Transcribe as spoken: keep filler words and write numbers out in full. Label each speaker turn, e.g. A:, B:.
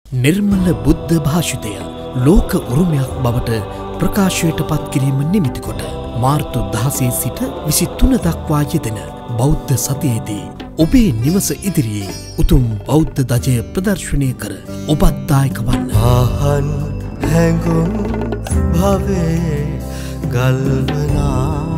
A: නිර්මල බුද්ධ භාෂිතය ලෝක උරුමයක් බවට ප්‍රකාශයට පත් කිරීම නිමිති කොට මාර්තු දහසේ සිට විසිතුන දක්වා යෙදෙන බෞද්ධ සතියේදී ඔබේ නිවස ඉදිරියේ උතුම් බෞද්ධ ධජය ප්‍රදර්ශනය කර ඔබත් දායක වන්න.
B: ආහන් හැඟුම් භවේ ගල්වනා